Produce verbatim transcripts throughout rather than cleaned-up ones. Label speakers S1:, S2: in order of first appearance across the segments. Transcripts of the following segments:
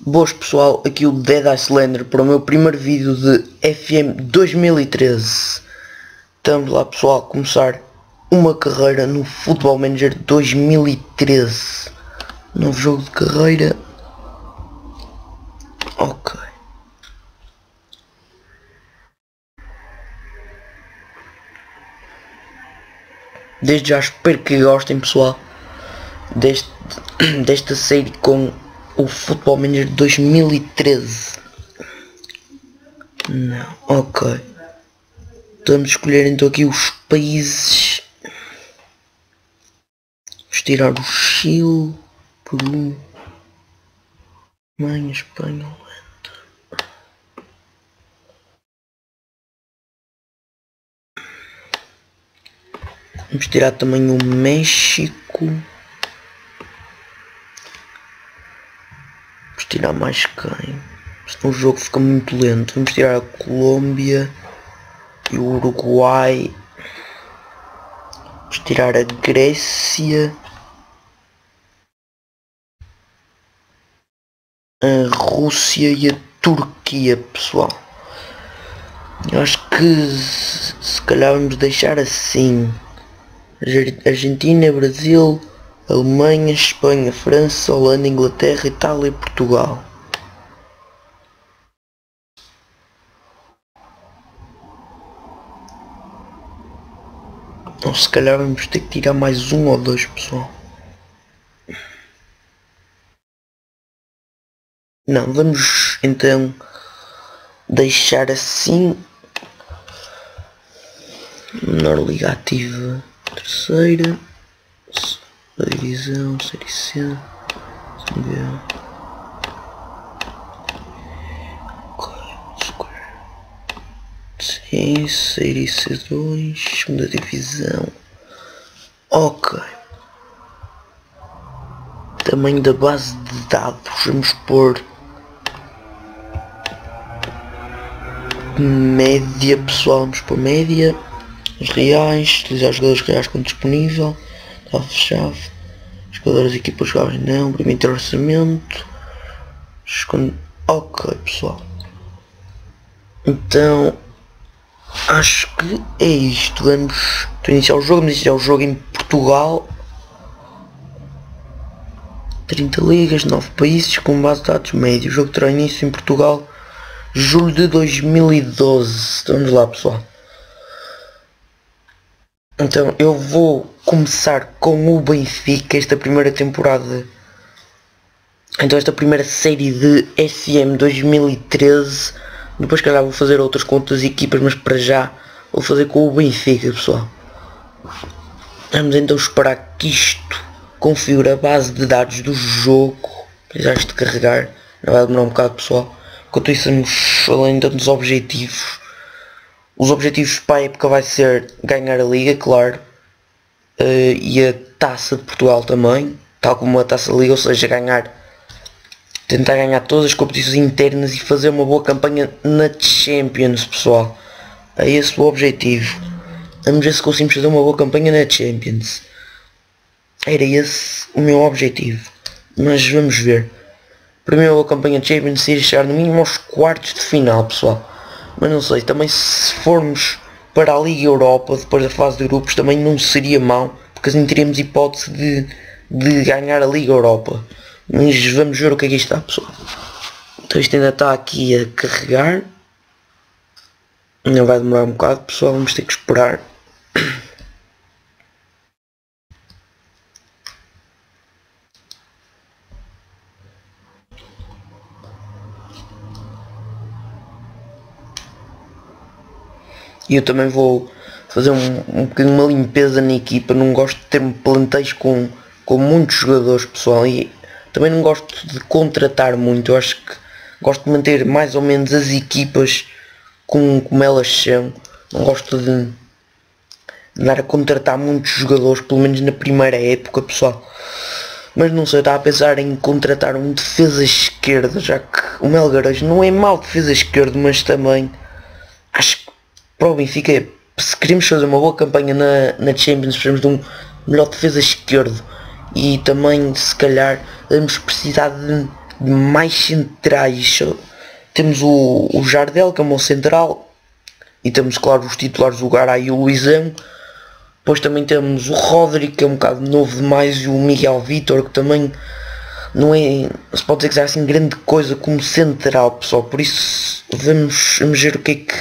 S1: Boas pessoal, aqui o Dead Icelander para o meu primeiro vídeo de F M dois mil e treze. Estamos lá pessoal a começar uma carreira no Football Manager dois mil e treze. Novo jogo de carreira. Ok. Desde já espero que gostem pessoal deste, desta série com o Football Manager dois mil e treze. Não, ok. Vamos escolher então aqui os países. Vamos tirar o Chile, Peru, Alemanha, Espanha, Holanda. Vamos tirar também o México. Vamos tirar mais quem? Senão o jogo fica muito lento. Vamos tirar a Colômbia e o Uruguai. Vamos tirar a Grécia, a Rússia e a Turquia, pessoal. Eu acho que se calhar vamos deixar assim: Argentina, Brasil, Alemanha, Espanha, França, Holanda, Inglaterra, Itália e Portugal. Ou se calhar vamos ter que tirar mais um ou dois, pessoal. Não, vamos então deixar assim. Menor liga ativa, terceira, segunda divisão, série C, sim, série C dois, segunda divisão. Ok. Tamanho da base de dados, vamos pôr média, pessoal, vamos pôr média. Os reais, utilizar os jogadores reais quando disponível. Está fechado. Jogadores da equipa jogáveis não. Permitir orçamento. Esconde... Ok, pessoal. Então acho que é isto. Vamos iniciar o jogo. Vamos iniciar o jogo em Portugal. trinta ligas, nove países com base de dados médios. O jogo terá início em Portugal julho de dois mil e doze. Vamos lá, pessoal. Então eu vou começar com o Benfica, esta primeira temporada. Então esta primeira série de F M dois mil e treze. Depois calhar vou fazer outras com outras equipas, mas para já vou fazer com o Benfica, pessoal. Vamos então esperar que isto configure a base de dados do jogo. Precisar de carregar, não vai demorar um bocado, pessoal. Enquanto isso vamos falando então dos objetivos. Os objetivos para a época vai ser ganhar a Liga, claro, uh, e a Taça de Portugal também, tal como a Taça da Liga, ou seja, ganhar, tentar ganhar todas as competições internas e fazer uma boa campanha na Champions, pessoal. É esse o objetivo. Vamos ver se conseguimos fazer uma boa campanha na Champions. Era esse o meu objetivo, mas vamos ver. Primeiro a campanha de Champions seria chegar no mínimo aos quartos de final, pessoal. Mas não sei, também se formos para a Liga Europa depois da fase de grupos também não seria mau, porque assim teríamos hipótese de, de ganhar a Liga Europa. Mas vamos ver o que é que isto está, pessoal. Então isto ainda está aqui a carregar. Ainda vai demorar um bocado, pessoal, vamos ter que esperar. E eu também vou fazer um, um bocadinho uma limpeza na equipa. Não gosto de ter plantéis com, com muitos jogadores, pessoal, e também não gosto de contratar muito. Eu acho que gosto de manter mais ou menos as equipas como, como elas são. Não gosto de andar a contratar muitos jogadores, pelo menos na primeira época, pessoal. Mas não sei, estava a pensar em contratar um defesa esquerda, já que o Melgarejo não é mau defesa esquerdo, mas também acho que para o Benfica, se queremos fazer uma boa campanha na, na Champions, precisamos de um melhor defesa esquerdo. E também, se calhar, vamos precisar de, mais centrais temos o, o Jardel, que é o meu central, e temos, claro, os titulares, o Garay e o Luizão. Depois também temos o Rodri, que é um bocado novo demais, e o Miguel Vítor, que também não é, se pode dizer que é assim grande coisa como central, pessoal. Por isso vamos, vamos ver o que é que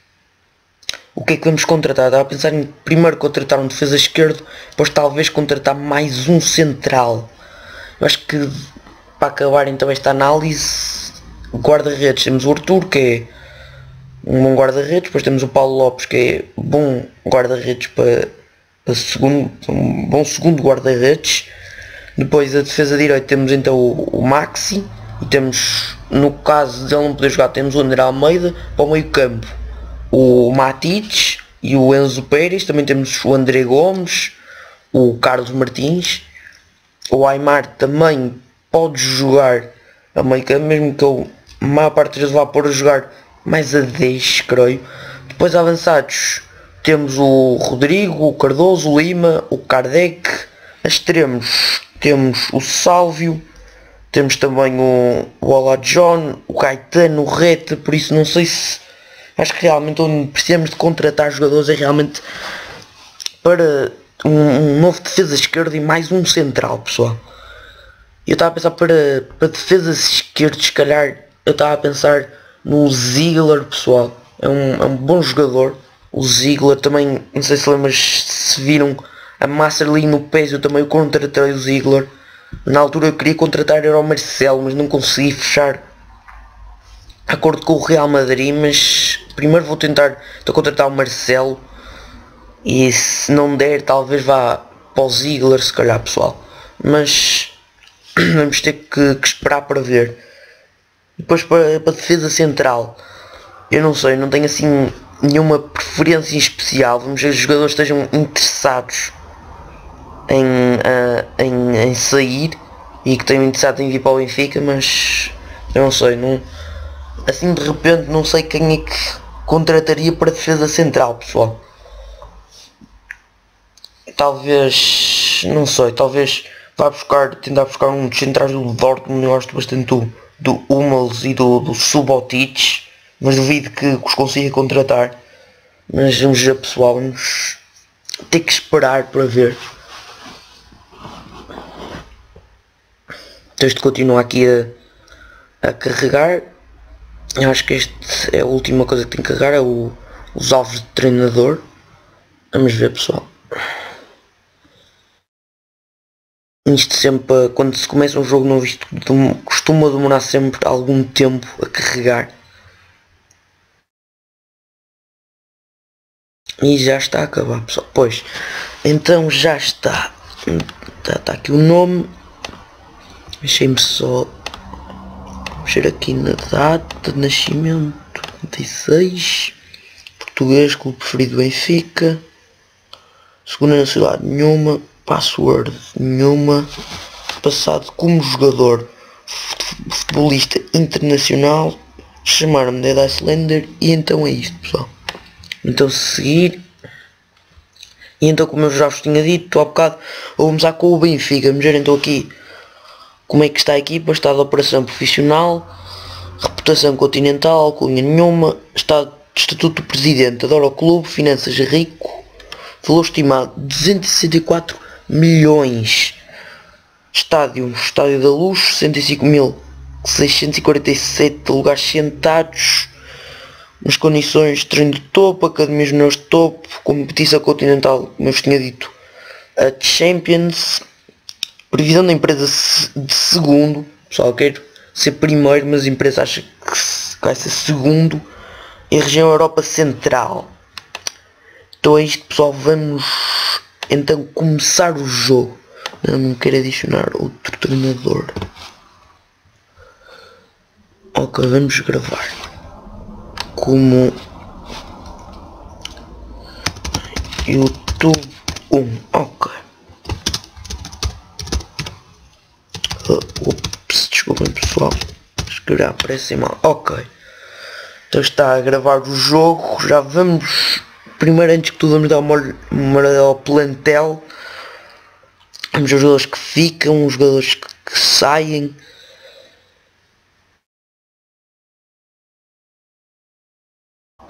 S1: o que é que vamos contratar. Estava a pensar em primeiro contratar um defesa esquerdo, depois talvez contratar mais um central. Eu acho que para acabar então esta análise, guarda-redes, temos o Arthur, que é um bom guarda-redes, depois temos o Paulo Lopes, que é bom guarda-redes para, para segundo, um bom segundo guarda-redes. Depois a defesa direita temos então o, o Maxi, e temos, no caso de ele não poder jogar, temos o André Almeida. Para o meio campo, o Matic e o Enzo Pérez. Também temos o André Gomes, o Carlos Martins. O Aimar também pode jogar a meio campo, mesmo que eu, a maior parte das vezes, vá pôr a jogar mais a dez, creio. Depois avançados temos o Rodrigo, o Cardoso, o Lima, o Kardec. A extremos temos o Sálvio, temos também o, o Ola John, o Caetano, o Reta. Por isso não sei se, acho que realmente onde precisamos de contratar jogadores é realmente para um, um novo defesa esquerdo e mais um central, pessoal. Eu estava a pensar para, para defesas esquerdos, se calhar eu estava a pensar no Ziegler, pessoal. É um, é um bom jogador. O Ziegler também, não sei se lembras, se viram a Master League no P E S, eu também contratei o Ziegler. Na altura eu queria contratar era o Marcelo, mas não consegui fechar acordo com o Real Madrid. Mas primeiro vou tentar então, contratar o Marcelo, e se não der talvez vá para o Ziegler, se calhar, pessoal. Mas vamos ter que, que esperar para ver. Depois para, para a defesa central, eu não sei, não tenho assim nenhuma preferência em especial. Vamos ver se os jogadores estejam interessados em, uh, em, em sair e que tenham interessado em vir para o Benfica, mas eu não sei, não, assim de repente não sei quem é que contrataria para a defesa central, pessoal. Talvez, não sei, talvez vá buscar, tentar buscar um dos centrais do Dortmund. Eu gosto bastante do, do Hummels e do, do Subotic, mas duvido que os consiga contratar. Mas vamos ver, pessoal, vamos ter que esperar para ver. Então isto continua aqui a, a carregar. Eu acho que este é a última coisa que tem que carregar, é o, os alvos de treinador. Vamos ver, pessoal. Isto sempre, quando se começa um jogo novo, isto costuma demorar sempre algum tempo a carregar. E já está a acabar, pessoal. Pois, então já está. Está, está aqui o nome. Deixem-me só mexer aqui na data de nascimento. trinta e seis. Português, clube preferido Benfica. Segunda nacionalidade nenhuma. Password nenhuma. Passado como jogador, futebolista internacional. Chamaram-me de Icelander. E então é isto, pessoal. Então seguir. E então, como eu já vos tinha dito há bocado, vou começar com o Benfica. Vamos ver então aqui como é que está a equipa. Estado de operação profissional, reputação continental, alcunha nenhuma, estado de estatuto do presidente, adora o clube, finanças rico, valor estimado duzentos e sessenta e quatro milhões, estádio, estádio da Luz, sessenta e cinco mil seiscentos e quarenta e sete lugares sentados, nas condições de treino de topo, academias menores de topo, competição continental, como eu vos tinha dito, a Champions, previsão da empresa de segundo, pessoal, quero ser primeiro, mas a empresa acha que vai ser segundo, em região Europa Central. Então é isto, pessoal, vamos então começar o jogo. Eu não quero adicionar outro treinador. Ok, vamos gravar. Como YouTube um, ok. Uh, ups, desculpem, pessoal, acho que já aparece mal. Ok, então está a gravar o jogo. Já vamos, primeiro, antes que tudo, vamos dar uma olhada ao plantel. Vamos ver os jogadores que ficam, os jogadores que, que saem.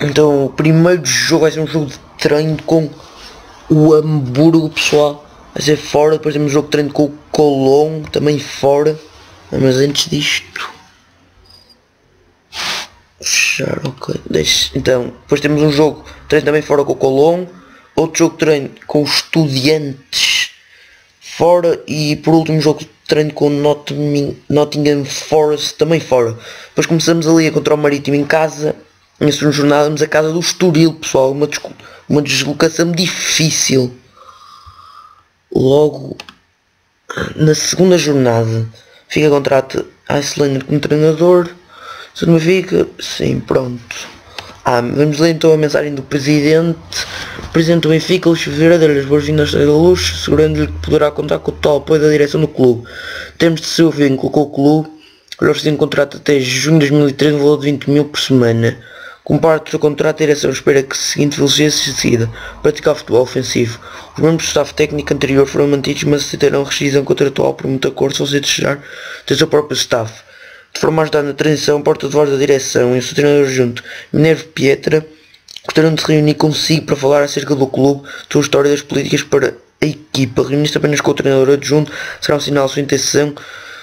S1: Então o primeiro jogo vai ser um jogo de treino com o Hamburgo, pessoal. Vai ser fora. Depois temos um jogo de treino com o Colón, também fora. Mas antes disto, fechar, ok. Deixe. Então, depois temos um jogo de treino também fora com o Colón. Outro jogo de treino com os Estudiantes fora. E por último jogo de treino com o Nottingham, Nottingham Forest também fora. Depois começamos ali contra o Marítimo em casa. Na segunda jornada vamos a casa do Estoril, pessoal. Uma, uma deslocação difícil. Logo na segunda jornada fica contrato Icelander como treinador. Se não fica, sim, pronto. Ah, vamos ler então a mensagem do presidente. O presidente do Benfica, Luís Vieira, dar as boas-vindas da Luz, assegurando-lhe que poderá contar com o total apoio da direção do clube. Temos de seu vínculo com o clube, que lhe ofereceu um contrato até junho de dois mil e treze, no valor de vinte mil por semana. Com parte do seu contrato, a direção espera que a seguinte velocidade se decida: praticar futebol ofensivo. Os membros do staff técnico anterior foram mantidos, mas aceitarão rescisão contratual por muito acordo se você desejar ter seu próprio staff. De forma a ajudar na transição, o porta-voz da direção e o seu treinador adjunto, Minerva Pietra, gostariam de se reunir consigo para falar acerca do clube, da sua história e das políticas para a equipa. Reunir-se apenas com o treinador adjunto será um sinal de sua intenção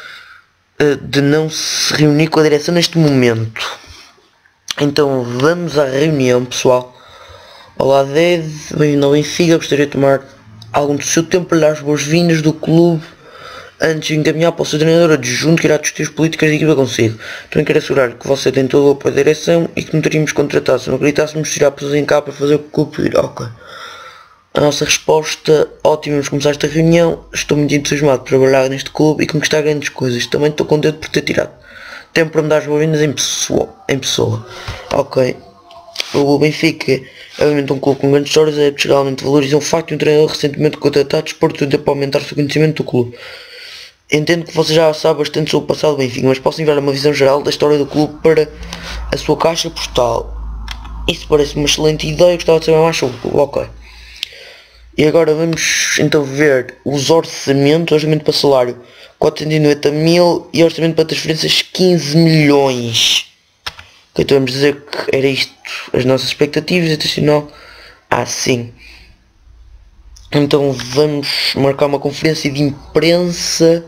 S1: de não se reunir com a direção neste momento. Então vamos à reunião, pessoal. Olá, Ded, bem-vindo ao Benfica. Gostaria de tomar algum do seu tempo para dar as boas-vindas do clube antes de encaminhar para o seu treinador adjunto, que irá discutir as políticas da equipa consigo. Também quero assegurar que você tem todo o apoio da direção e que não teríamos contratado se não acreditássemos tirar pessoas em cá para fazer o que o clube pedir. Ok. A nossa resposta: ótimo, vamos começar esta reunião. Estou muito entusiasmado por trabalhar neste clube e conquistar grandes coisas. Também estou contente por ter tirado tempo para me dar as boas-vindas em pessoa, em pessoa. Ok. O Benfica é obviamente um clube com grandes histórias, é geralmente valorizam o facto de um treinador recentemente contratado desporto de para aumentar o seu conhecimento do clube. Entendo que você já sabe bastante sobre o passado do Benfica, mas posso enviar uma visão geral da história do clube para a sua caixa postal. Isso parece uma excelente ideia, gostava de saber mais sobre o clube. Ok. E agora vamos então ver os orçamentos. Orçamento para salário quatrocentos e noventa mil e orçamento para transferências quinze milhões. Ok, então vamos dizer que era isto as nossas expectativas. Adicional, ah sim. Então vamos marcar uma conferência de imprensa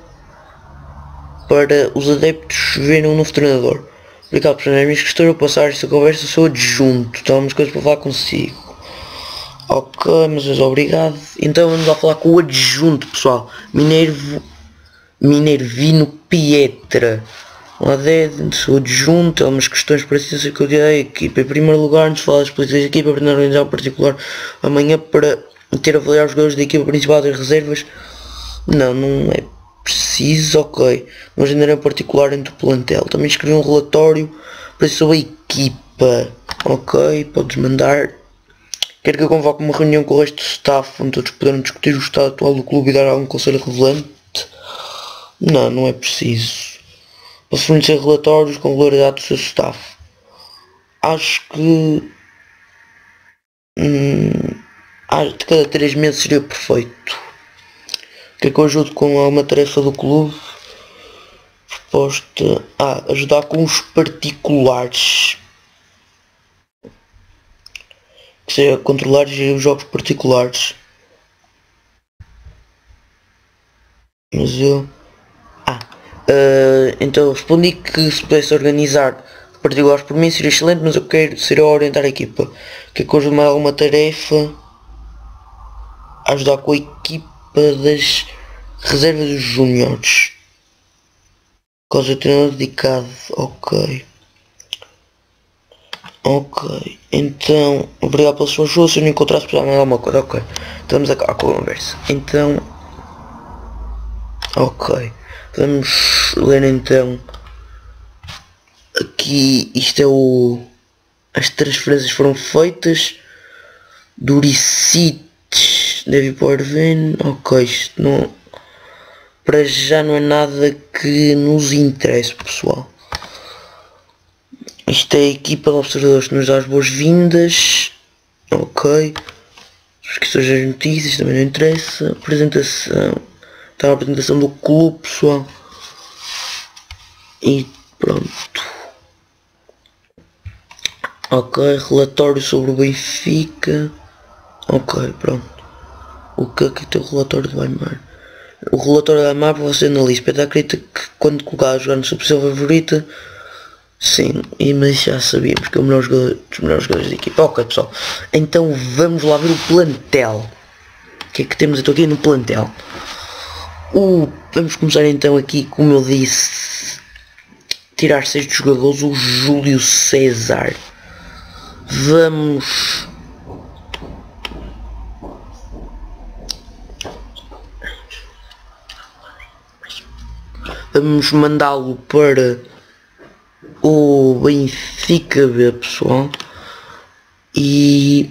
S1: para os adeptos verem um novo treinador. Obrigado por as minhas questões, vou passar esta conversa ao seu adjunto. Tenho umas coisas para falar consigo. Ok, mas obrigado. Então vamos lá falar com o adjunto, pessoal. Minervo, Minervino Pietra. Lá dentro, sou adjunto, há umas questões para a ciência que eu dei a equipa. Em primeiro lugar, nos falar das políticas da equipa, para organizar um particular amanhã para ter a avaliar os jogadores da equipa principal das reservas. Não, não é preciso, ok. Não agendarei um particular entre o plantel. Também escrevi um relatório para sobre a equipa. Ok, podes mandar. Quero que eu convoque uma reunião com o resto do staff, onde todos poderão discutir o estado atual do clube e dar algum conselho relevante. Não, não é preciso. Posso fornecer relatórios com regularidade do seu staff. Acho que hum, de cada três meses seria perfeito. Quer que eu ajude com alguma tarefa do clube? Proposta. Ah, ajudar com os particulares. Que seja controlar e gerir os jogos particulares. Mas eu. Ah. Uh, então respondi que se pudesse organizar particulares por mim seria excelente, mas eu quero ser a orientar a equipa. Quer que eu ajude mais alguma tarefa? Ajudar com a equipa das reservas dos júniores. Causa treinador dedicado. Ok. Ok. Então, obrigado pela sua ajuda. Se eu não encontrar, se precisar mais alguma coisa. Ok. Então vamos a conversa. Então. Ok. Vamos ler então. Aqui isto é o. As transferências foram feitas. Duricites. Deve pôr ver. Ok. Isto não. Para já não é nada que nos interesse, pessoal. Isto é a equipa de observadores que nos dá as boas-vindas. Ok. As questões das notícias também não interessa. Apresentação. Está a apresentação do clube, pessoal. E pronto. Ok, relatório sobre o Benfica. Ok, pronto. O que é que tem o relatório do Aimar? O relatório do Aimar para você analisa. Pedro acredita que quando colocar a jogar no seu posição favorita. Sim, e mas já sabíamos que é o melhor jogador, dos melhores jogadores da equipa. Ok pessoal, então vamos lá ver o plantel. O que é que temos então aqui no plantel? O, vamos começar então aqui, como eu disse, tirar seis jogadores, o Júlio César. Vamos... Vamos mandá-lo para o Benfica B, pessoal. E...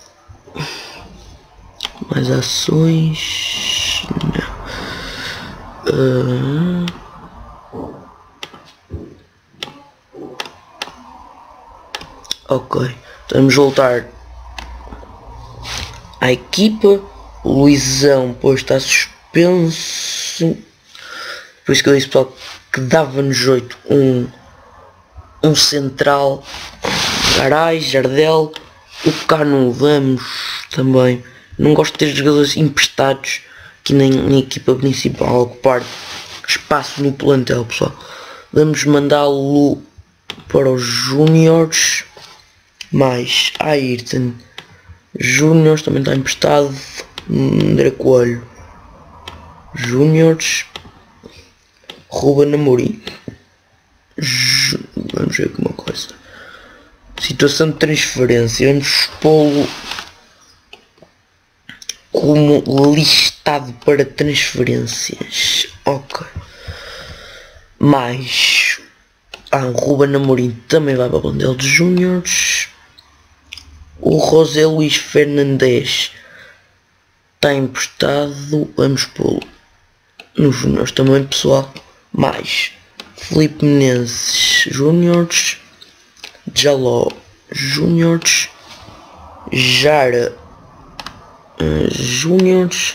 S1: mais ações... Não. Uh... Ok, vamos voltar à equipa. O Luizão, pois está suspenso. Por isso que eu disse, pessoal, que dava-nos jeito um, um central. Garay, Jardel, o Cano, vamos também. Não gosto de ter jogadores emprestados aqui na, na equipa principal, ocupar espaço no plantel, pessoal. Vamos mandá-lo para os Júniors. Mais Ayrton Júniors também está emprestado. André Coelho Júniors. Ruben Amorim. Vamos ver aqui uma coisa. Situação de transferência. Vamos pô-lo como listado para transferências. Ok. Mais ah, o Ruben Amorim também vai para o plantel de Júniors. O José Luís Fernandes está emprestado. Vamos pô-lo nos Júniors também, pessoal. Mais Felipe Menezes Júniors. Jaló Júniors. Jara uh, Júniors.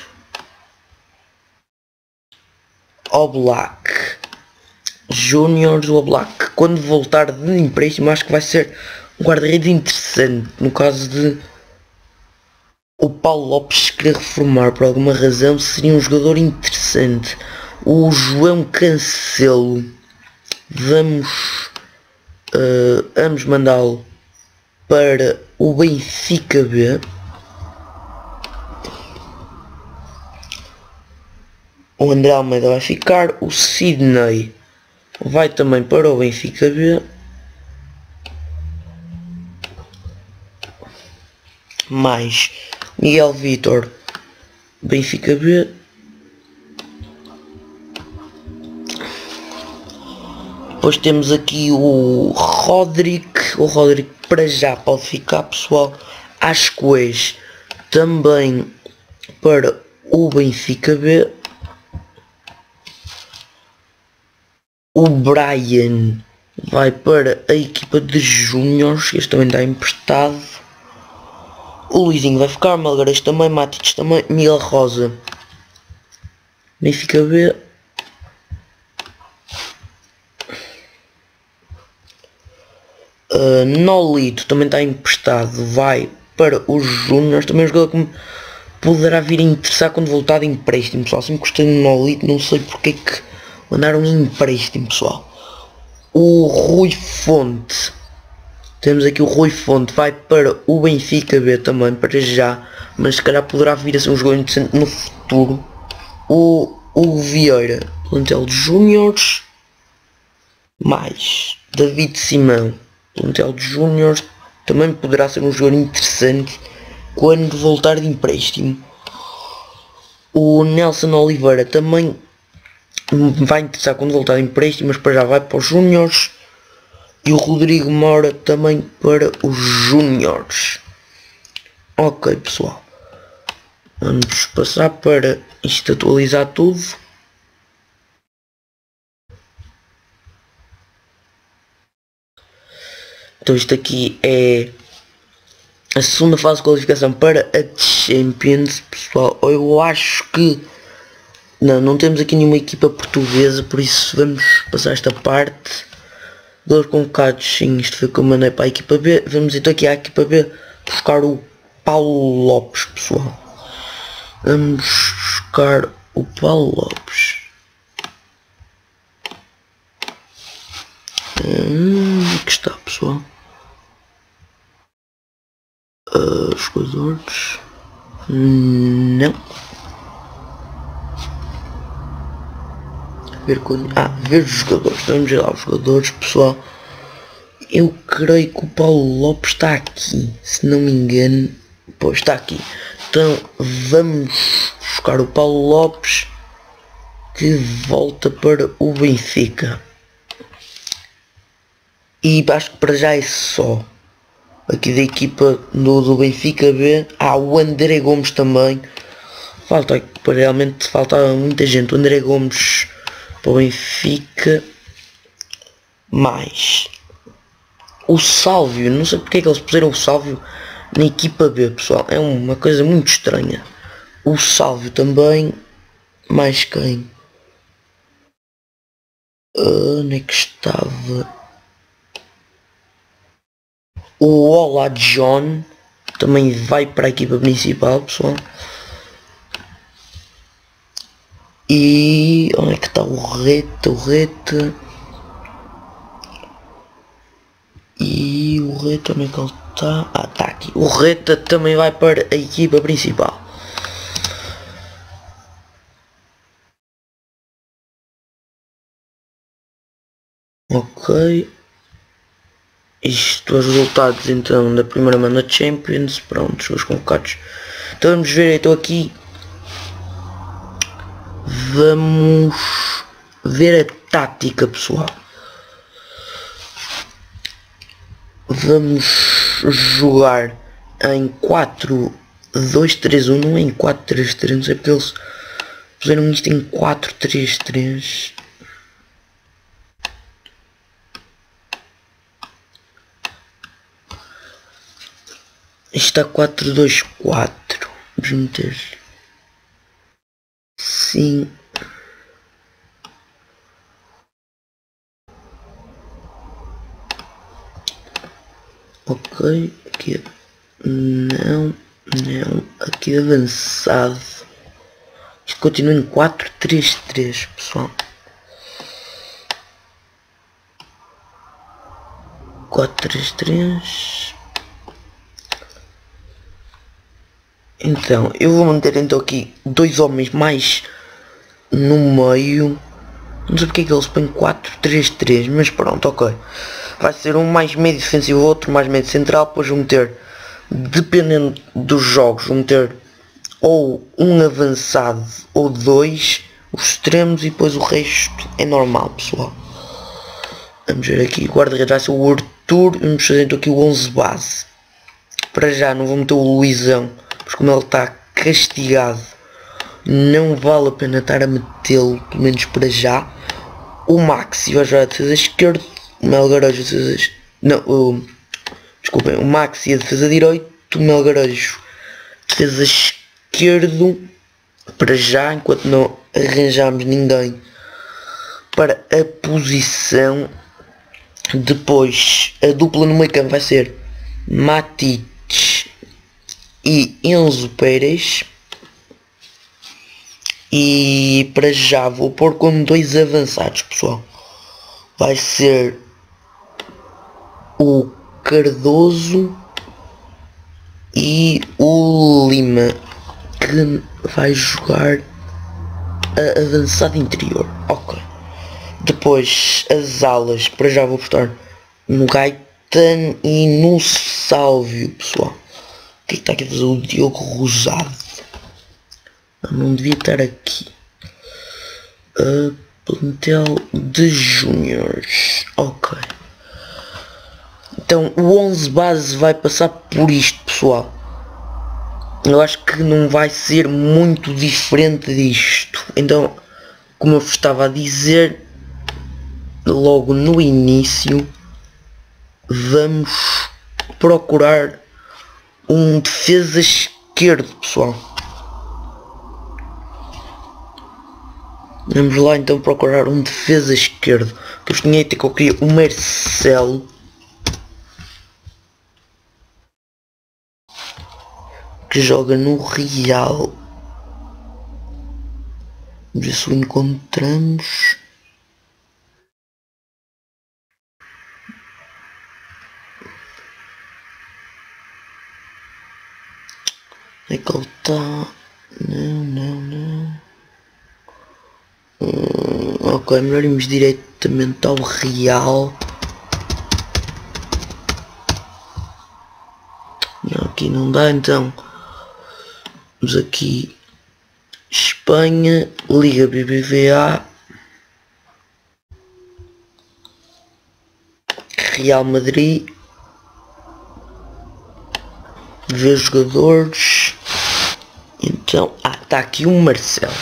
S1: Oblak Júniors. O Oblak, quando voltar de empréstimo, acho que vai ser um guarda-redes interessante. No caso de o Paulo Lopes querer reformar por alguma razão, seria um jogador interessante. O João Cancelo, vamos uh, vamos mandá-lo para o Benfica B. O André Almeida vai ficar. O Sidney vai também para o Benfica B. Mais Miguel Vítor, Benfica B. Depois temos aqui o Rodrick. O Rodrick para já pode ficar, pessoal. Ascoes também para o Benfica B. O Brian vai para a equipa de Júniors. Este também está emprestado. O Luizinho vai ficar. Malgares também. Matites também. Miguel Rosa, Benfica B. Uh, Nolito também está emprestado, vai para os Júniors. Também é um jogador que me poderá vir a interessar quando voltar de empréstimo, pessoal. Sempre gostei do Nolito, não sei porque é que mandaram em empréstimo, pessoal. O Rui Fonte, temos aqui o Rui Fonte, vai para o Benfica B também, para já, mas se calhar poderá vir a ser um jogador interessante no futuro. O Hugo Vieira, plantel de Júniors. Mais David Simão, plantel de Júniors, também poderá ser um jogador interessante quando voltar de empréstimo. O Nelson Oliveira também vai interessar quando voltar de empréstimo, mas para já vai para os Júniors. E o Rodrigo Moura também para os Júniors. Ok, pessoal, vamos passar para isto, atualizar tudo. Então isto aqui é a segunda fase de qualificação para a Champions, pessoal. Eu acho que não, não temos aqui nenhuma equipa portuguesa, por isso vamos passar esta parte. Dois convocados, sim, isto foi que eu mandei para a equipa B. Vamos então aqui à equipa B buscar o Paulo Lopes, pessoal. Vamos buscar o Paulo Lopes. Hum, aqui está, pessoal. Uh, jogadores. Não. Ver quando... Ah, ver os jogadores. Vamos ver lá os jogadores, pessoal. Eu creio que o Paulo Lopes está aqui. Se não me engano. Pois está aqui. Então vamos buscar o Paulo Lopes, que volta para o Benfica. E acho que para já é só. Aqui da equipa do, do Benfica B. Há ah, o André Gomes também. Falta, realmente faltava muita gente. O André Gomes para o Benfica. Mais o Sálvio. Não sei porque é que eles puseram o Sálvio na equipa B, pessoal. É uma coisa muito estranha. O Sálvio também. Mais quem? Uh, onde é que estava? O Olá John também vai para a equipa principal, pessoal. E onde é que está o Reta? O Reta. E o Reta, onde é que ele está? Ah, está aqui. O Reta também vai para a equipa principal. Ok. Isto, os resultados então da primeira mão da Champions. Pronto, os convocados. Então vamos ver, então aqui. Vamos ver a tática, pessoal. Vamos jogar em quatro dois três um, não é em quatro três três, não sei porque eles puseram isto em quatro três três. Isto está quatro dois quatro. Vamos meter sim. Ok, aqui não, não, aqui avançado. Isto continua em quatro três três, pessoal. quatro três três. Então, eu vou manter então aqui dois homens mais no meio. Não sei porque é que eles põem quatro três três, mas pronto, ok. Vai ser um mais meio defensivo, outro mais meio central. Depois vou meter, dependendo dos jogos, vou meter ou um avançado ou dois, os extremos, e depois o resto é normal, pessoal. Vamos ver aqui, o guarda-redes vai ser o Arthur. Vamos fazer então aqui o onze base. Para já não vou meter o Luizão, porque como ele está castigado, não vale a pena estar a metê-lo, pelo menos para já. O Maxi vai jogar a defesa esquerda, o Melgarejo a defesa... Não, o... desculpem, o Maxi a defesa direito, o Melgarejo defesa esquerdo, para já, enquanto não arranjamos ninguém para a posição. Depois, a dupla no meio campo vai ser Matic e Enzo Pérez. E para já vou pôr como dois avançados, pessoal. Vai ser o Cardoso e o Lima, que vai jogar a avançado interior. Ok. Depois as alas, para já vou botar no Gaetano e no Sálvio, pessoal. O que é que está aqui a fazer o Diogo Rosado? Não devia estar aqui. Uh, plantel de júniores. Ok. Então o onze base vai passar por isto, pessoal. Eu acho que não vai ser muito diferente disto. Então, como eu vos estava a dizer logo no início, vamos procurar um defesa esquerdo, pessoal. Vamos lá então procurar um defesa esquerdo. que eu tinha que eu queria o Marcelo. Que joga no Real. Vamos ver se o encontramos. Onde é que ele está? Não, não, não. Hum, ok, melhor irmos diretamente ao Real. Não, aqui não dá, então. Vamos aqui. Espanha, Liga B B V A. Real Madrid. Ver jogadores. Então, ah, está aqui o Marcelo.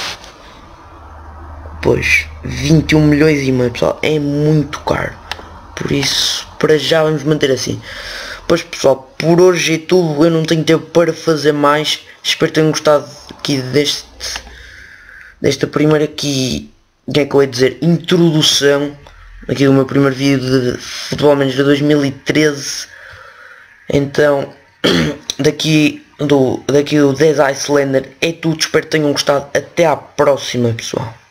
S1: Pois, vinte e um milhões e meio, pessoal, é muito caro. Por isso, para já vamos manter assim. Pois pessoal, por hoje é tudo, eu não tenho tempo para fazer mais. Espero que tenham gostado aqui deste, desta primeira aqui, que é que eu ia dizer, introdução. Aqui do meu primeiro vídeo de Futebol Manager dois mil e treze. Então, daqui do, daqui do Dead Icelander é tudo, espero que tenham gostado. Até à próxima, pessoal.